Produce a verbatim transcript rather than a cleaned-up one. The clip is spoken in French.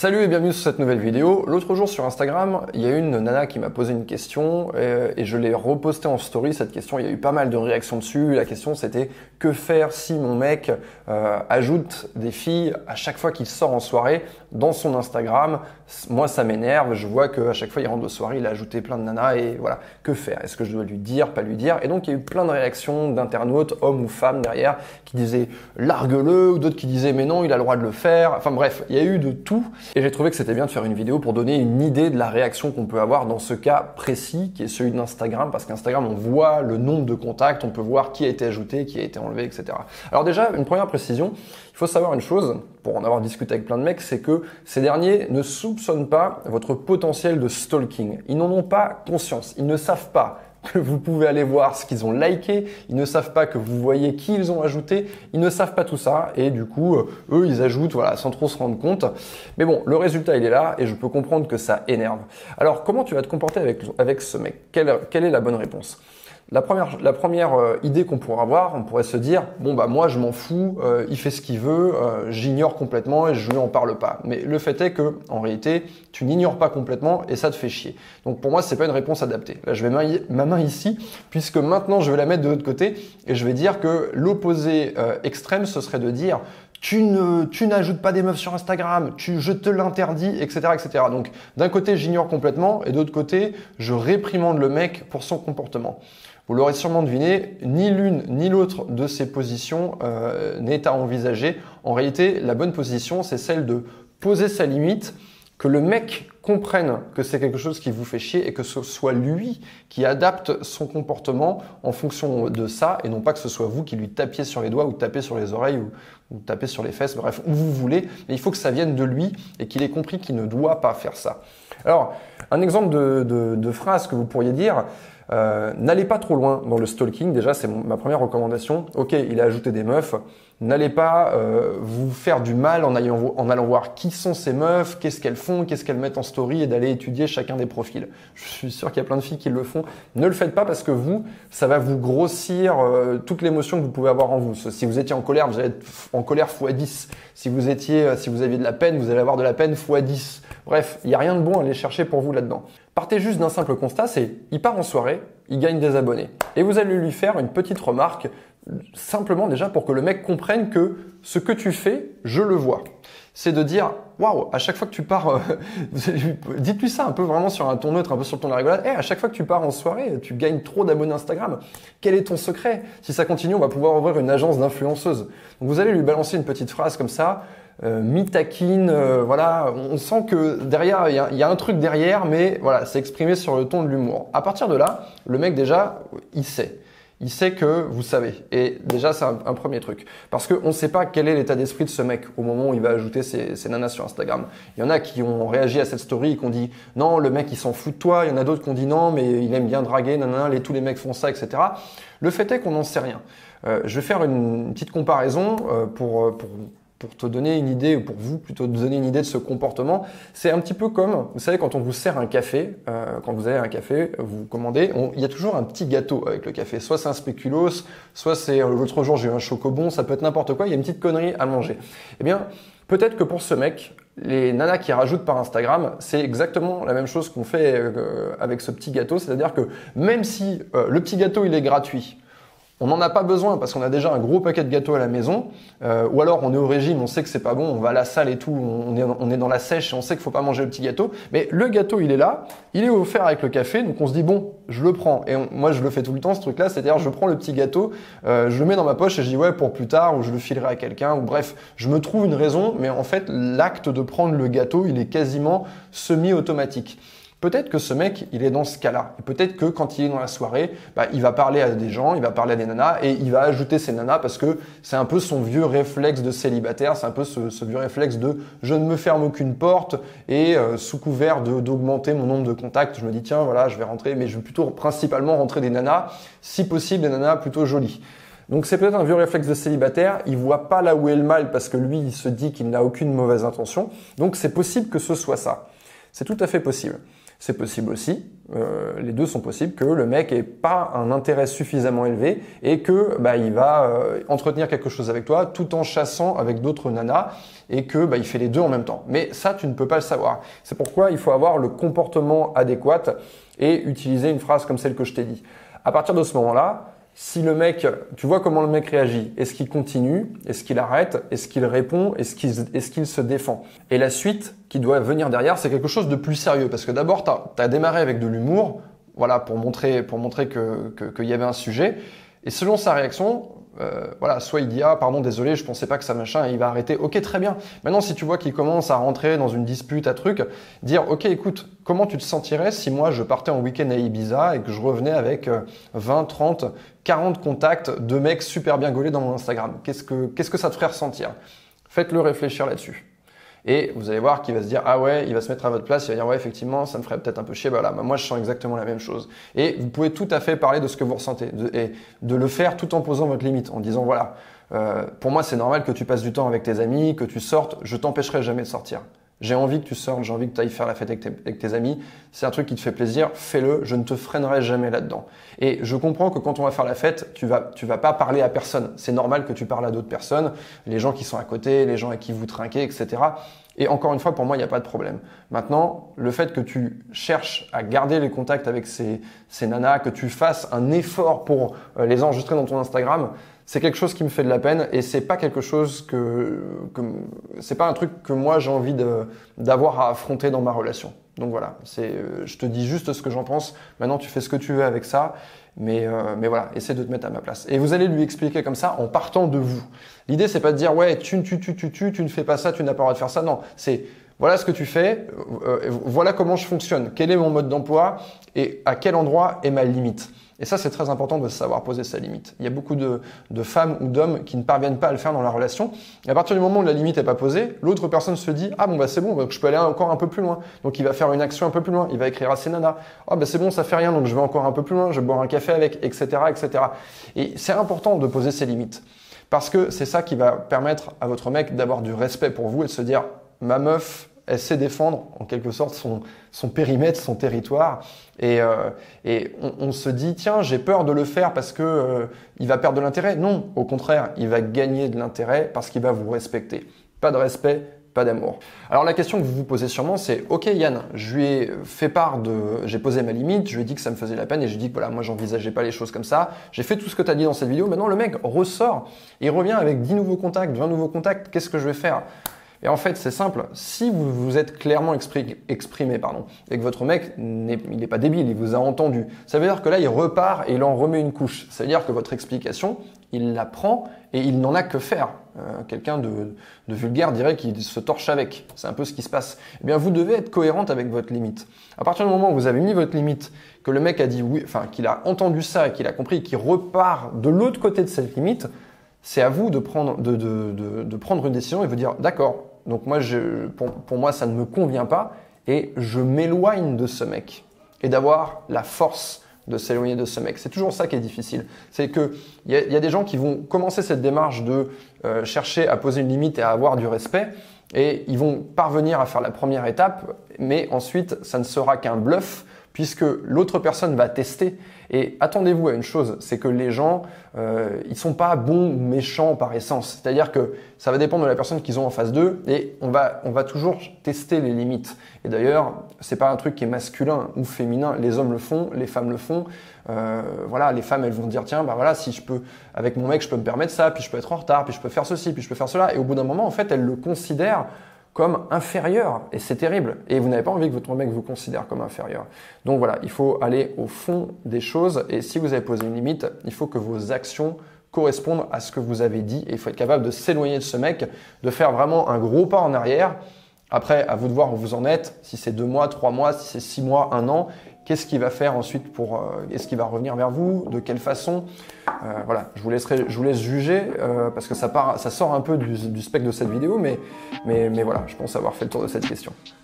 Salut et bienvenue sur cette nouvelle vidéo. L'autre jour sur Instagram, il y a une nana qui m'a posé une question et, et je l'ai repostée en story cette question. Il y a eu pas mal de réactions dessus. La question c'était que faire si mon mec euh, ajoute des filles à chaque fois qu'il sort en soirée dans son Instagram. Moi ça m'énerve, je vois qu'à chaque fois il rentre de soirée, il a ajouté plein de nanas et voilà, que faire? Est-ce que je dois lui dire, pas lui dire? Et donc il y a eu plein de réactions d'internautes, hommes ou femmes derrière, qui disaient largue-le, ou d'autres qui disaient mais non, il a le droit de le faire. Enfin bref, il y a eu de tout. Et j'ai trouvé que c'était bien de faire une vidéo pour donner une idée de la réaction qu'on peut avoir dans ce cas précis, qui est celui d'Instagram, parce qu'Instagram, on voit le nombre de contacts, on peut voir qui a été ajouté, qui a été enlevé, et cetera. Alors déjà, une première précision, il faut savoir une chose, pour en avoir discuté avec plein de mecs, c'est que ces derniers ne soupçonnent pas votre potentiel de stalking. Ils n'en ont pas conscience, ils ne savent pas que vous pouvez aller voir ce qu'ils ont liké, ils ne savent pas que vous voyez qui ils ont ajouté, ils ne savent pas tout ça et du coup, euh, eux, ils ajoutent voilà, sans trop se rendre compte. Mais bon, le résultat, il est là et je peux comprendre que ça énerve. Alors, comment tu vas te comporter avec, avec ce mec? quelle, quelle est la bonne réponse? La première, la première euh, idée qu'on pourrait avoir, on pourrait se dire bon bah moi je m'en fous, euh, il fait ce qu'il veut, euh, j'ignore complètement et je lui en parle pas. Mais le fait est que en réalité tu n'ignores pas complètement et ça te fait chier. Donc pour moi c'est pas une réponse adaptée. Là je vais ma, ma main ici puisque maintenant je vais la mettre de l'autre côté et je vais dire que l'opposé euh, extrême ce serait de dire tu ne, tu n'ajoutes pas des meufs sur Instagram, tu, je te l'interdis, et cetera, et cetera. Donc, d'un côté, j'ignore complètement, et d'autre côté, je réprimande le mec pour son comportement. Vous l'aurez sûrement deviné, ni l'une ni l'autre de ces positions euh, n'est à envisager. En réalité, la bonne position, c'est celle de poser sa limite, que le mec comprenne que c'est quelque chose qui vous fait chier et que ce soit lui qui adapte son comportement en fonction de ça et non pas que ce soit vous qui lui tapiez sur les doigts ou tapez sur les oreilles ou, ou tapez sur les fesses, bref, où vous voulez. Mais il faut que ça vienne de lui et qu'il ait compris qu'il ne doit pas faire ça. Alors, un exemple de, de, de phrase que vous pourriez dire, euh, n'allez pas trop loin dans le stalking. Déjà, c'est ma première recommandation. Ok, il a ajouté des meufs. N'allez pas euh, vous faire du mal en allant, en allant voir qui sont ces meufs, qu'est-ce qu'elles font, qu'est-ce qu'elles mettent en story et d'aller étudier chacun des profils. Je suis sûr qu'il y a plein de filles qui le font. Ne le faites pas parce que vous, ça va vous grossir euh, toute l'émotion que vous pouvez avoir en vous. Si vous étiez en colère, vous allez être en colère fois dix. Si vous étiez, si vous aviez de la peine, vous allez avoir de la peine fois dix. Bref, il n'y a rien de bon à aller chercher pour vous là-dedans. Partez juste d'un simple constat, c'est il part en soirée, il gagne des abonnés. Et vous allez lui faire une petite remarque simplement déjà pour que le mec comprenne que ce que tu fais, je le vois. C'est de dire, waouh, à chaque fois que tu pars, euh, dites-lui ça un peu vraiment sur un ton neutre, un peu sur le ton de la rigolade. Hey, à chaque fois que tu pars en soirée, tu gagnes trop d'abonnés Instagram. Quel est ton secret? Si ça continue, on va pouvoir ouvrir une agence d'influenceuses. Donc vous allez lui balancer une petite phrase comme ça, euh, mi-taquine, euh, voilà. On sent que derrière, il y, y a un truc derrière, mais voilà, c'est exprimé sur le ton de l'humour. À partir de là, le mec déjà, il sait. Il sait que vous savez. Et déjà, c'est un, un premier truc. Parce qu'on ne sait pas quel est l'état d'esprit de ce mec au moment où il va ajouter ses, ses nanas sur Instagram. Il y en a qui ont réagi à cette story et qui ont dit « Non, le mec, il s'en fout de toi. » Il y en a d'autres qui ont dit « Non, mais il aime bien draguer, nanana, les, tous les mecs font ça, et cetera » Le fait est qu'on n'en sait rien. Euh, je vais faire une, une petite comparaison euh, pour... pour pour te donner une idée, ou pour vous plutôt te donner une idée de ce comportement. C'est un petit peu comme, vous savez, quand on vous sert un café, euh, quand vous avez un café, vous commandez, on, il y a toujours un petit gâteau avec le café. Soit c'est un spéculoos, soit c'est, l'autre jour j'ai eu un chocobon, ça peut être n'importe quoi, il y a une petite connerie à manger. Eh bien, peut-être que pour ce mec, les nanas qui rajoutent par Instagram, c'est exactement la même chose qu'on fait euh, avec ce petit gâteau, c'est-à-dire que même si euh, le petit gâteau il est gratuit, on n'en a pas besoin parce qu'on a déjà un gros paquet de gâteaux à la maison, euh, ou alors on est au régime, on sait que c'est pas bon, on va à la salle et tout, on est, on est dans la sèche et on sait qu'il faut pas manger le petit gâteau, mais le gâteau il est là, il est offert avec le café, donc on se dit bon, je le prends. Et on, moi je le fais tout le temps ce truc-là, c'est-à-dire je prends le petit gâteau, euh, je le mets dans ma poche et je dis ouais pour plus tard, ou je le filerai à quelqu'un, ou bref, je me trouve une raison, mais en fait l'acte de prendre le gâteau, il est quasiment semi-automatique. Peut-être que ce mec, il est dans ce cas-là. Peut-être que quand il est dans la soirée, bah, il va parler à des gens, il va parler à des nanas et il va ajouter ces nanas parce que c'est un peu son vieux réflexe de célibataire, c'est un peu ce, ce vieux réflexe de je ne me ferme aucune porte et euh, sous couvert de, d'augmenter mon nombre de contacts, je me dis tiens voilà, je vais rentrer, mais je vais plutôt principalement rentrer des nanas, si possible des nanas plutôt jolies. Donc c'est peut-être un vieux réflexe de célibataire, il voit pas là où est le mal parce que lui, il se dit qu'il n'a aucune mauvaise intention. Donc c'est possible que ce soit ça. C'est tout à fait possible. C'est possible aussi Euh, les deux sont possibles, que le mec ait pas un intérêt suffisamment élevé et que bah, il va euh, entretenir quelque chose avec toi tout en chassant avec d'autres nanas et que bah, il fait les deux en même temps. Mais ça, tu ne peux pas le savoir. C'est pourquoi il faut avoir le comportement adéquat et utiliser une phrase comme celle que je t'ai dit. À partir de ce moment-là, si le mec, tu vois comment le mec réagit, est-ce qu'il continue, est-ce qu'il arrête, est-ce qu'il répond, est-ce qu'il est-ce qu'il se défend. Et la suite qui doit venir derrière, c'est quelque chose de plus sérieux parce que d'abord, tu as démarré avec de l'humour, voilà, pour montrer pour montrer que que qu'il y avait un sujet et selon sa réaction, euh, voilà, soit il dit ah pardon désolé, je pensais pas que ça machin et il va arrêter. OK, très bien. Maintenant si tu vois qu'il commence à rentrer dans une dispute à truc, dire OK, écoute, comment tu te sentirais si moi je partais en week-end à Ibiza et que je revenais avec vingt, trente, quarante contacts de mecs super bien gaulés dans mon Instagram. Qu'est-ce que qu'est-ce que ça te ferait ressentir? Faites-le réfléchir là-dessus. Et vous allez voir qu'il va se dire ah ouais, il va se mettre à votre place, il va dire ouais effectivement ça me ferait peut-être un peu chier, bah là bah moi je sens exactement la même chose. Et vous pouvez tout à fait parler de ce que vous ressentez de, et de le faire tout en posant votre limite, en disant voilà euh, pour moi c'est normal que tu passes du temps avec tes amis, que tu sortes, je t'empêcherai jamais de sortir. J'ai envie que tu sortes, j'ai envie que tu ailles faire la fête avec tes, avec tes amis. C'est un truc qui te fait plaisir, fais-le, je ne te freinerai jamais là-dedans. Et je comprends que quand on va faire la fête, tu vas, tu vas pas parler à personne. C'est normal que tu parles à d'autres personnes, les gens qui sont à côté, les gens à qui vous trinquez, et cetera. Et encore une fois, pour moi, il n'y a pas de problème. Maintenant, le fait que tu cherches à garder les contacts avec ces, ces nanas, que tu fasses un effort pour les enregistrer dans ton Instagram, c'est quelque chose qui me fait de la peine et c'est pas quelque chose que, que c'est pas un truc que moi j'ai envie de, d'avoir à affronter dans ma relation. Donc voilà, c'est, je te dis juste ce que j'en pense. Maintenant, tu fais ce que tu veux avec ça, mais euh, mais voilà, essaie de te mettre à ma place. Et vous allez lui expliquer comme ça en partant de vous. L'idée c'est pas de dire ouais, tu tu tu tu tu tu ne fais pas ça, tu n'as pas le droit de faire ça. Non, c'est voilà ce que tu fais, euh, voilà comment je fonctionne, quel est mon mode d'emploi et à quel endroit est ma limite. Et ça, c'est très important de savoir poser sa limite. Il y a beaucoup de, de femmes ou d'hommes qui ne parviennent pas à le faire dans la relation. Et à partir du moment où la limite n'est pas posée, l'autre personne se dit « Ah bon, bah c'est bon, donc je peux aller encore un peu plus loin. » Donc il va faire une action un peu plus loin. Il va écrire à ses nanas « Ah bah c'est bon, ça fait rien, donc je vais encore un peu plus loin, je vais boire un café avec, et cetera et cetera » Et c'est important de poser ses limites. Parce que c'est ça qui va permettre à votre mec d'avoir du respect pour vous et de se dire « Ma meuf, elle sait défendre en quelque sorte son, son périmètre, son territoire. Et, euh, et on, on se dit, tiens, j'ai peur de le faire parce que euh, il va perdre de l'intérêt. Non, au contraire, il va gagner de l'intérêt parce qu'il va vous respecter. Pas de respect, pas d'amour. Alors la question que vous vous posez sûrement, c'est, ok Yann, je lui ai fait part de, j'ai posé ma limite, je lui ai dit que ça me faisait la peine et je lui ai dit que voilà, moi j'envisageais pas les choses comme ça. J'ai fait tout ce que tu as dit dans cette vidéo. Maintenant le mec ressort et revient avec dix nouveaux contacts, vingt nouveaux contacts. Qu'est-ce que je vais faire? Et en fait, c'est simple. Si vous vous êtes clairement exprimé, exprimé pardon, et que votre mec n'est il n'est pas débile, il vous a entendu, ça veut dire que là, il repart et il en remet une couche. Ça veut dire que votre explication, il la prend et il n'en a que faire. Euh, Quelqu'un de, de vulgaire dirait qu'il se torche avec. C'est un peu ce qui se passe. Eh bien, vous devez être cohérente avec votre limite. À partir du moment où vous avez mis votre limite, que le mec a dit oui, enfin qu'il a entendu ça et qu'il a compris, qu'il repart de l'autre côté de cette limite, c'est à vous de prendre, de, de, de, de prendre une décision et vous dire d'accord. Donc moi, je, pour, pour moi, ça ne me convient pas et je m'éloigne de ce mec. Et d'avoir la force de s'éloigner de ce mec. C'est toujours ça qui est difficile. C'est que il y a, y a des gens qui vont commencer cette démarche de euh, chercher à poser une limite et à avoir du respect et ils vont parvenir à faire la première étape, mais ensuite, ça ne sera qu'un bluff puisque l'autre personne va tester. Et attendez-vous à une chose, c'est que les gens, euh, ils sont pas bons ou méchants par essence. C'est-à-dire que ça va dépendre de la personne qu'ils ont en face d'eux et on va, on va toujours tester les limites. Et d'ailleurs, c'est pas un truc qui est masculin ou féminin. Les hommes le font, les femmes le font. Euh, voilà, les femmes, elles vont dire tiens, bah voilà, si je peux, avec mon mec, je peux me permettre ça, puis je peux être en retard, puis je peux faire ceci, puis je peux faire cela. Et au bout d'un moment, en fait, elles le considèrent comme inférieur et c'est terrible et vous n'avez pas envie que votre mec vous considère comme inférieur. Donc voilà, il faut aller au fond des choses et si vous avez posé une limite, il faut que vos actions correspondent à ce que vous avez dit et il faut être capable de s'éloigner de ce mec, de faire vraiment un gros pas en arrière. Après, à vous de voir où vous en êtes, si c'est deux mois, trois mois, si c'est six mois, un an, qu'est-ce qu'il va faire ensuite pour, euh, est-ce qu'il va revenir vers vous, de quelle façon, euh, voilà, je vous laisserai, je vous laisse juger euh, parce que ça part, ça sort un peu du, du spectre de cette vidéo, mais, mais, mais voilà, je pense avoir fait le tour de cette question.